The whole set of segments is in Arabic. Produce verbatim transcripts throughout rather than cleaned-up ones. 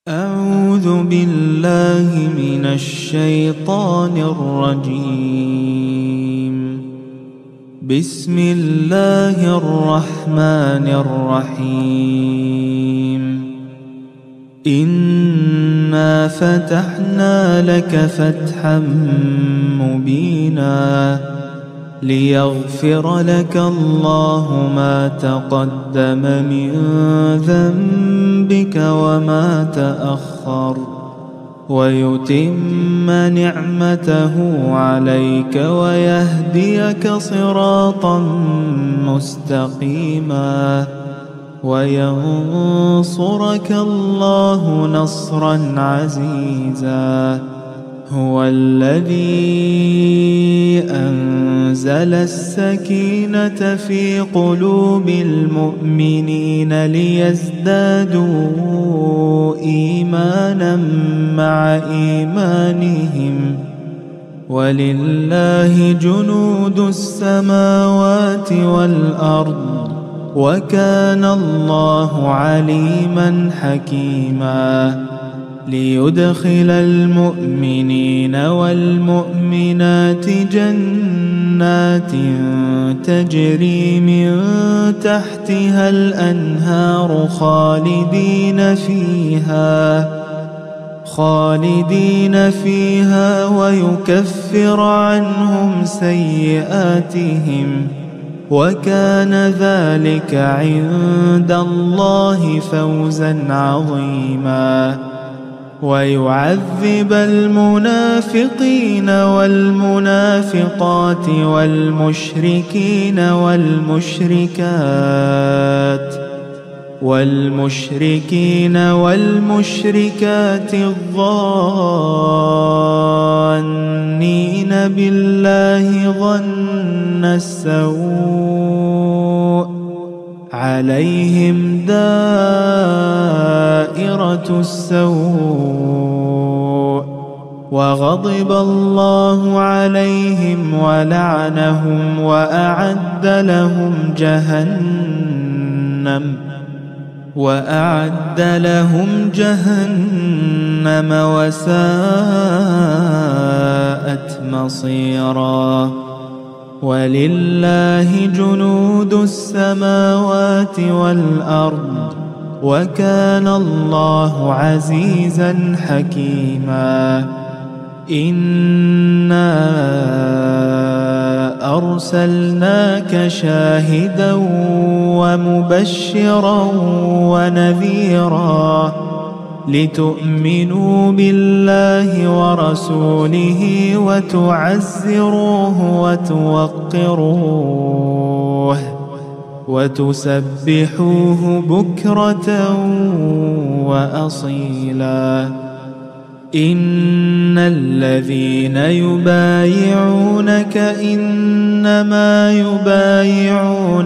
أعوذ بالله من الشيطان الرجيم. بسم الله الرحمن الرحيم. إنا فتحنا لك فتحا مبينا ليغفر لك الله ما تقدم من ذنبك وما تأخر ويتم نعمته عليك ويهديك صراطا مستقيما وينصرك الله نصرا عزيزا. هو الذي أنزل السكينة في قلوب المؤمنين ليزدادوا إيمانا مع إيمانهم ولله جنود السماوات والأرض وكان الله عليما حكيما. ليدخل المؤمنين والمؤمنات جنات تجري من تحتها الأنهار خالدين فيها خالدين فيها ويكفر عنهم سيئاتهم وكان ذلك عند الله فوزا عظيما. ويعذب المنافقين والمنافقات والمشركين والمشركات والمشركين والمشركات الظانين بالله ظن السوء عليهم دائرة السوء وغضب الله عليهم ولعنهم وأعد لهم جهنم وأعد لهم جهنم وساءت مصيرا. ولله جنود السماوات والأرض وكان الله عزيزا حكيما. إنا أرسلناك شاهدا ومبشرا ونذيرا لتؤمنوا بالله ورسوله وتعزروه وتوقروه وتسبحوه بكرة وأصيلا. إن الذين يبايعونك إنما يبايعون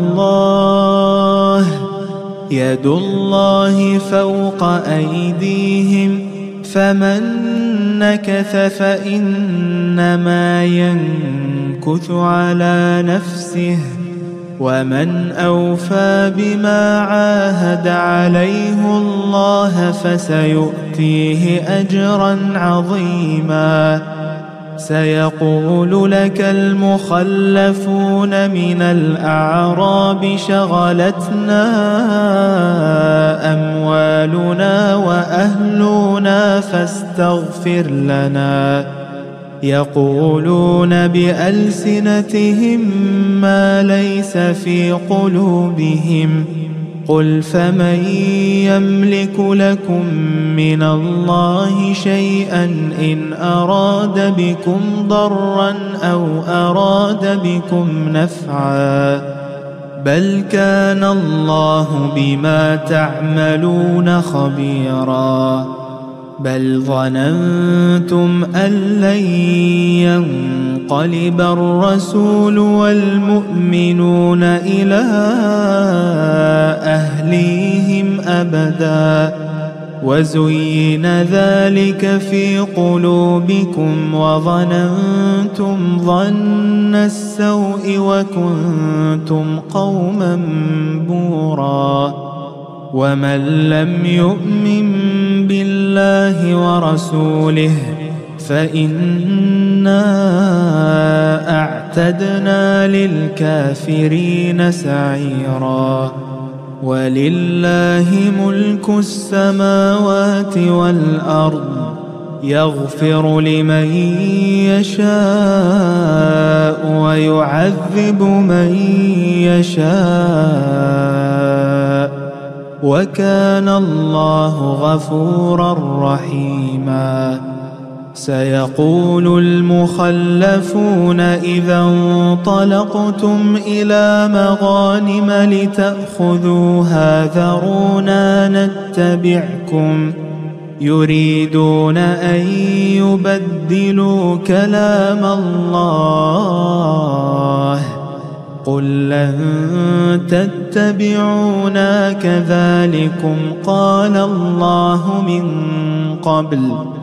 الله يد الله فوق أيديهم فمن نكث فإنما ينكث على نفسه ومن أوفى بما عاهد عليه الله فسيؤتيه أجرا عظيما. سيقول لك المخلفون من الأعراب شغلتنا أموالنا وأهلنا فاستغفر لنا يقولون بألسنتهم ما ليس في قلوبهم قل فمن يملك لكم من الله شيئا إن أراد بكم ضرا أو أراد بكم نفعا بل كان الله بما تعملون خبيرا. بل ظننتم أن لن ينقلب الرسول والمؤمنون إلى أهليهم أبدا وزين ذلك في قلوبكم وظننتم ظن السوء وكنتم قوما بورا. ومن لم يؤمن الله ورسوله فإنا أعتدنا للكافرين سعيرا. ولله ملك السماوات والأرض يغفر لمن يشاء ويعذب من يشاء وكان الله غفورا رحيما. سيقول المخلفون إذا انطلقتم إلى مغانم لتأخذوها ذرونا نتبعكم يريدون أن يبدلوا كلام الله قل لن تتبعونا كذلكم قال الله من قبل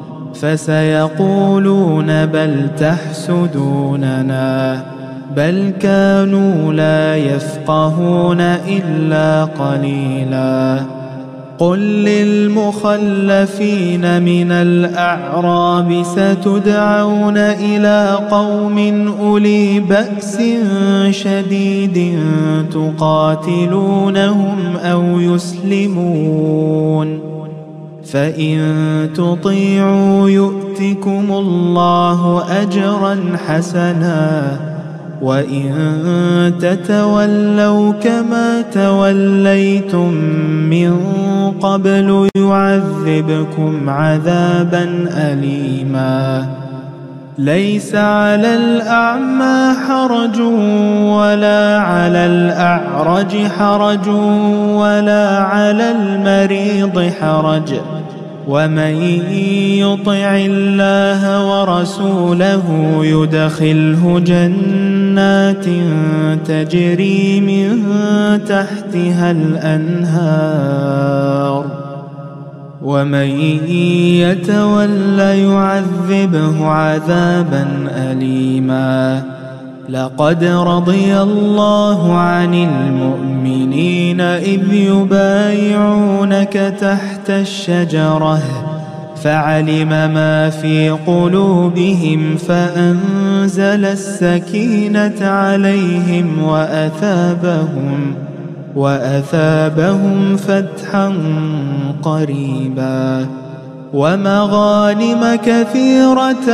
فسيقولون بل تحسدوننا بل كانوا لا يفقهون إلا قليلا. قل للمخلفين من الأعراب ستدعون إلى قوم أولي بأس شديد تقاتلونهم أو يسلمون فإن تطيعوا يؤتكم الله أجرا حسنا وإن تتولوا كما توليتم من قبل يعذبكم عذابا أليما. ليس على الأعمى حرج ولا على الأعرج حرج ولا على المريض حرج ومن يطع الله ورسوله يدخله جنات تجري من تحتها الأنهار ومن يتول يعذبه عذابا أليما. لقد رضي الله عن المؤمنين إذ يبايعونك تحت الشجرة فعلم ما في قلوبهم فأنزل السكينة عليهم وأثابهم وأثابهم فتحا قريبا ومغانم كثيرة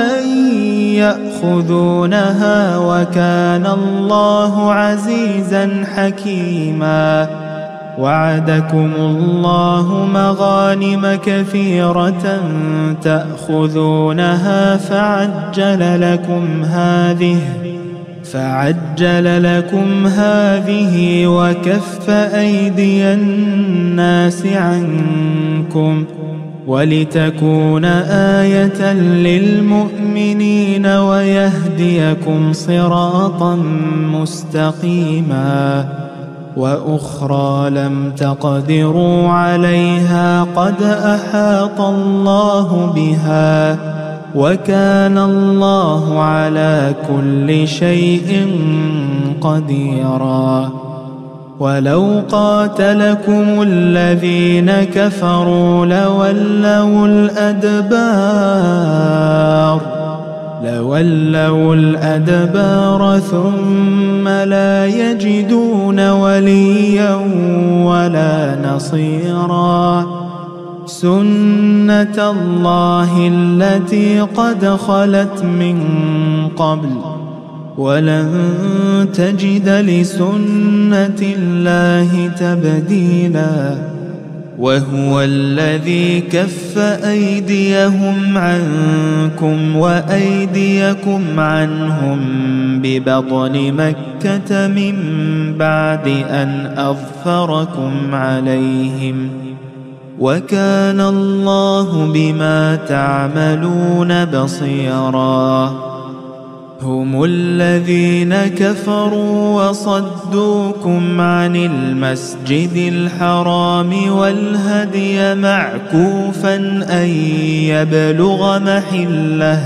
يأخذونها وكان الله عزيزا حكيما. وعدكم الله مغانم كثيرة تأخذونها فعجل لكم هذه فعجل لكم هذه وكف أيدي الناس عنكم ولتكون آية للمؤمنين ويهديكم صراطا مستقيما. وأخرى لم تقدروا عليها قد أحاط الله بها وكان الله على كل شيء قديرا. ولو قاتلكم الذين كفروا لولوا الأدبار لولوا الأدبار ثم لا يجدون وليا ولا نصيرا. سنة الله التي قد خلت من قبل ولن تجد لسنة الله تبديلا. وهو الذي كف أيديهم عنكم وأيديكم عنهم ببطن مكة من بعد أن أظفركم عليهم وكان الله بما تعملون بصيرا. هم الذين كفروا وصدوكم عن المسجد الحرام والهدي معكوفا أن يبلغ محله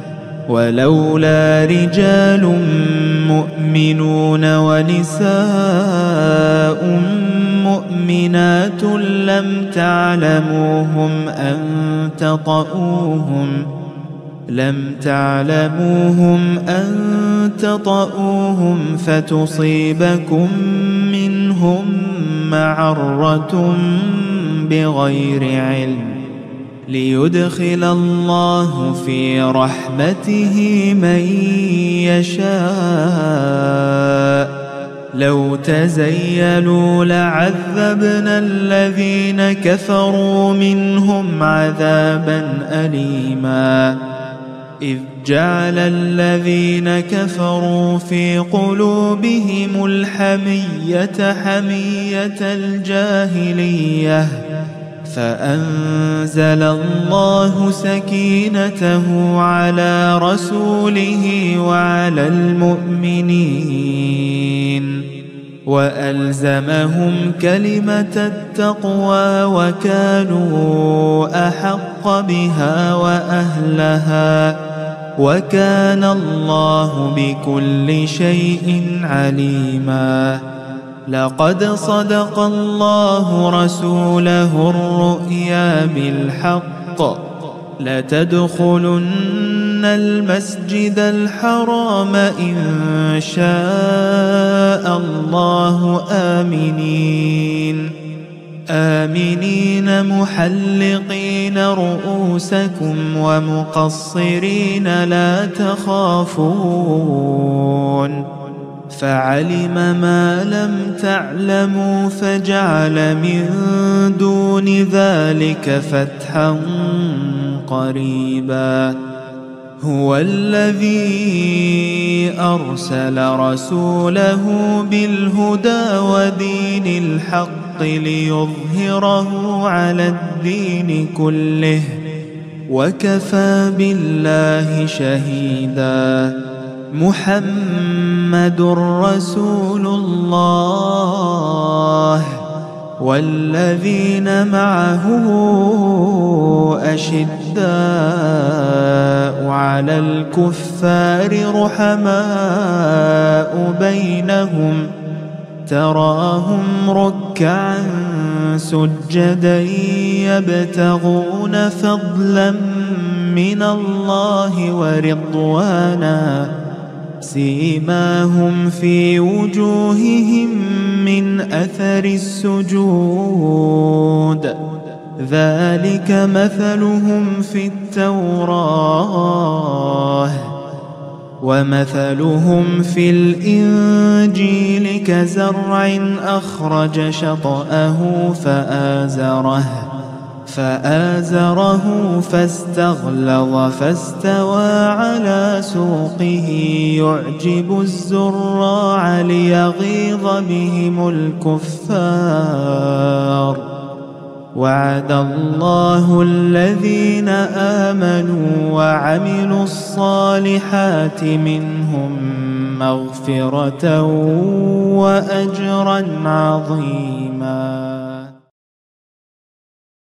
ولولا رجال مؤمنون ونساء مؤمنون مؤمنات لم تعلموهم أن تطؤوهم لم تعلموهم أن تطؤوهم فتصيبكم منهم معرة بغير علم ليدخل الله في رحمته من يشاء لو تزيلوا لعذبنا الذين كفروا منهم عذابا أليما إذ جعل الذين كفروا في قلوبهم الحمية حمية الجاهلية فأنزل الله سكينته على رسوله وعلى المؤمنين وألزمهم كلمة التقوى وكانوا أحق بها وأهلها وكان الله بكل شيء عليما لقد صدق الله رسوله الرؤيا بالحق لتدخلن المسجد الحرام إن شاء الله آمنين آمنين محلقين رؤوسكم ومقصرين لا تخافون فعلم ما لم تعلموا فجعل من دون ذلك فتحا قريبا هو الذي أرسل رسوله بالهدى ودين الحق ليظهره على الدين كله وكفى بالله شهيدا محمد رسول الله والذين معه أشداء على الكفار رحماء بينهم تراهم ركعا سجدا يبتغون فضلا من الله ورضوانا سيماهم في وجوههم من أثر السجود ذلك مثلهم في التوراة ومثلهم في الإنجيل كزرع أخرج شطأه فآزره فآزره فاستغلظ فاستوى على سوقه يعجب الزراع ليغيظ بهم الكفار وعد الله الذين آمنوا وعملوا الصالحات منهم مغفرة وأجرا عظيما.